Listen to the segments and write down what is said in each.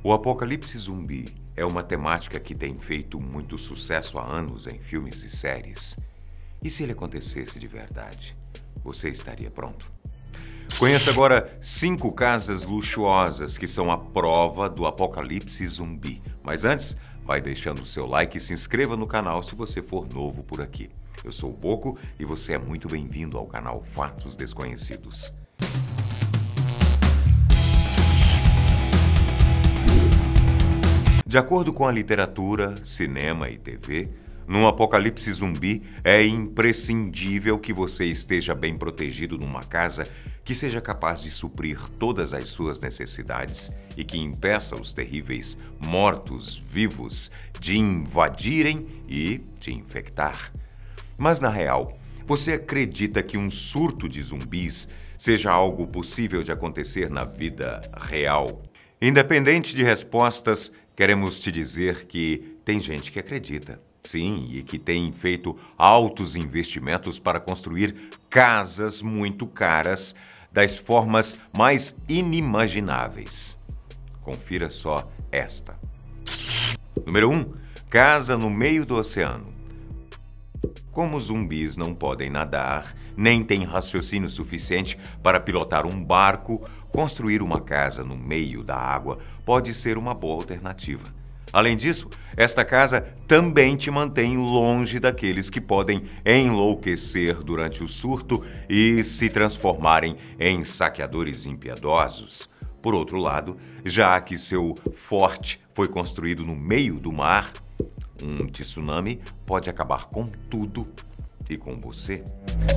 O apocalipse zumbi é uma temática que tem feito muito sucesso há anos em filmes e séries. E se ele acontecesse de verdade, você estaria pronto? Conheça agora 5 casas luxuosas que são a prova do apocalipse zumbi. Mas antes, vai deixando o seu like e se inscreva no canal se você for novo por aqui. Eu sou o Boco e você é muito bem-vindo ao canal Fatos Desconhecidos. De acordo com a literatura, cinema e TV, num apocalipse zumbi é imprescindível que você esteja bem protegido numa casa que seja capaz de suprir todas as suas necessidades e que impeça os terríveis mortos-vivos de invadirem e te infectar. Mas, na real, você acredita que um surto de zumbis seja algo possível de acontecer na vida real? Independente de respostas, queremos te dizer que tem gente que acredita, sim, e que tem feito altos investimentos para construir casas muito caras das formas mais inimagináveis. Confira só esta. Número 1. Casa no meio do oceano. Como os zumbis não podem nadar, nem têm raciocínio suficiente para pilotar um barco, construir uma casa no meio da água pode ser uma boa alternativa. Além disso, esta casa também te mantém longe daqueles que podem enlouquecer durante o surto e se transformarem em saqueadores impiedosos. Por outro lado, já que seu forte foi construído no meio do mar, um tsunami pode acabar com tudo e com você.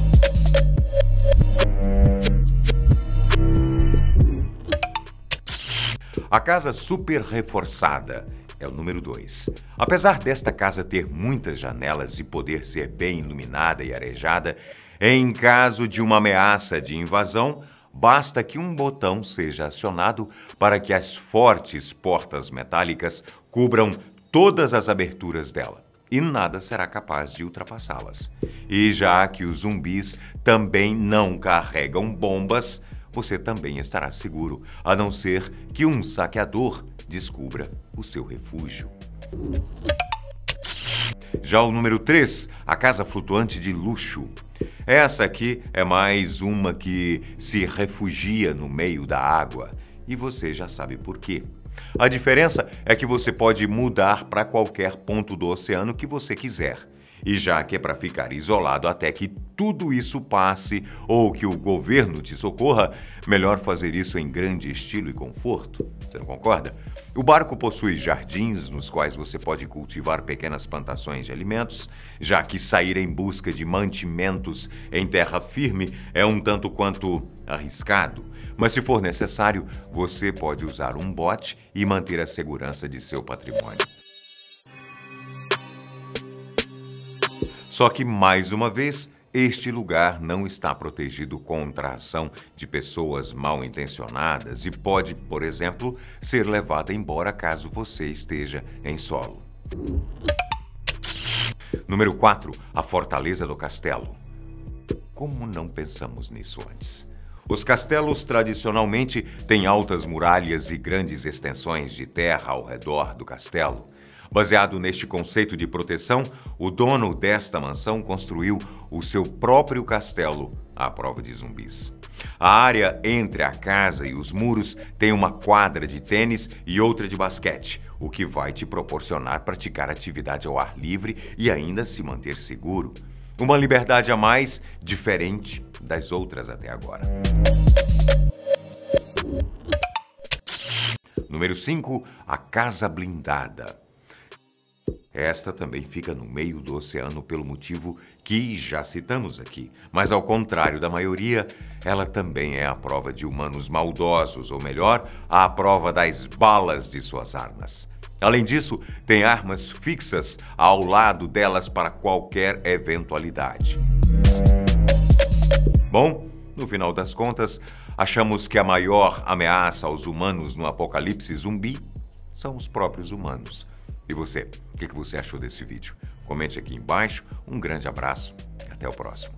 A casa super reforçada é o número 2. Apesar desta casa ter muitas janelas e poder ser bem iluminada e arejada, em caso de uma ameaça de invasão, basta que um botão seja acionado para que as fortes portas metálicas cubram todas as aberturas dela, e nada será capaz de ultrapassá-las. E já que os zumbis também não carregam bombas, você também estará seguro, a não ser que um saqueador descubra o seu refúgio. Já o número 3, a casa flutuante de luxo. Essa aqui é mais uma que se refugia no meio da água, e você já sabe por quê. A diferença é que você pode mudar para qualquer ponto do oceano que você quiser. E já que é para ficar isolado até que tudo isso passe ou que o governo te socorra, melhor fazer isso em grande estilo e conforto. Você não concorda? O barco possui jardins nos quais você pode cultivar pequenas plantações de alimentos, já que sair em busca de mantimentos em terra firme é um tanto quanto arriscado. Mas se for necessário, você pode usar um bote e manter a segurança de seu patrimônio. Só que, mais uma vez, este lugar não está protegido contra a ação de pessoas mal intencionadas e pode, por exemplo, ser levado embora caso você esteja em solo. Número 4. A Fortaleza do Castelo. Como não pensamos nisso antes? Os castelos tradicionalmente têm altas muralhas e grandes extensões de terra ao redor do castelo. Baseado neste conceito de proteção, o dono desta mansão construiu o seu próprio castelo à prova de zumbis. A área entre a casa e os muros tem uma quadra de tênis e outra de basquete, o que vai te proporcionar praticar atividade ao ar livre e ainda se manter seguro. Uma liberdade a mais, diferente das outras até agora. Número 5. A Casa Blindada. Esta também fica no meio do oceano pelo motivo que já citamos aqui. Mas ao contrário da maioria, ela também é a prova de humanos maldosos, ou melhor, a prova das balas de suas armas. Além disso, tem armas fixas ao lado delas para qualquer eventualidade. Bom, no final das contas, achamos que a maior ameaça aos humanos no apocalipse zumbi são os próprios humanos. E você, o que você achou desse vídeo? Comente aqui embaixo, um grande abraço e até o próximo.